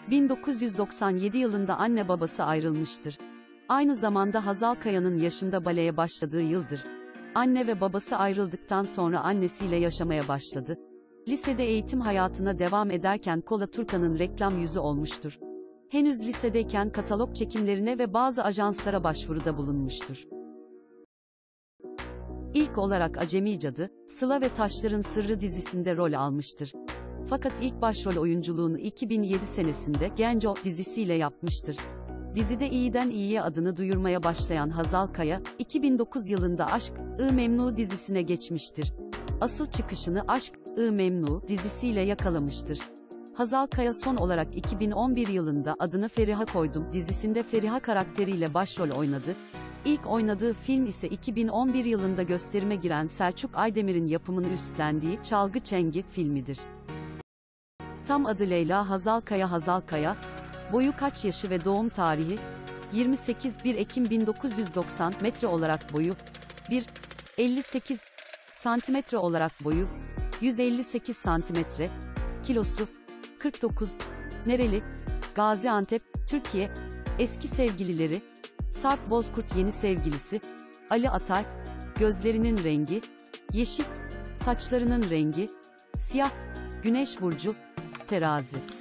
1997 yılında anne babası ayrılmıştır. Aynı zamanda Hazal Kaya'nın yaşında baleye başladığı yıldır. Anne ve babası ayrıldıktan sonra annesiyle yaşamaya başladı. Lisede eğitim hayatına devam ederken Kola Turkan'ın reklam yüzü olmuştur. Henüz lisedeyken katalog çekimlerine ve bazı ajanslara başvuruda bulunmuştur. İlk olarak Acemi Cadı, Sıla ve Taşların Sırrı dizisinde rol almıştır. Fakat ilk başrol oyunculuğunu 2007 senesinde Genco dizisiyle yapmıştır. Dizide iyiden iyiye adını duyurmaya başlayan Hazal Kaya, 2009 yılında Aşk-ı Memnu dizisine geçmiştir. Asıl çıkışını Aşk-ı Memnu dizisiyle yakalamıştır. Hazal Kaya son olarak 2011 yılında Adını Feriha Koydum dizisinde Feriha karakteriyle başrol oynadı. İlk oynadığı film ise 2011 yılında gösterime giren Selçuk Aydemir'in yapımını üstlendiği Çalgı Çengi filmidir. Tam adı Leyla Hazal Kaya. Hazal Kaya, boyu kaç yaşı ve doğum tarihi? 28 Ekim 1990 metre olarak boyu, 1,58 santimetre olarak boyu, 158 santimetre, kilosu, 49, nereli? Gaziantep, Türkiye, eski sevgilileri, Sarp Bozkurt yeni sevgilisi, Ali Atay, gözlerinin rengi, yeşil, saçlarının rengi, siyah, Güneş burcu, Terazi.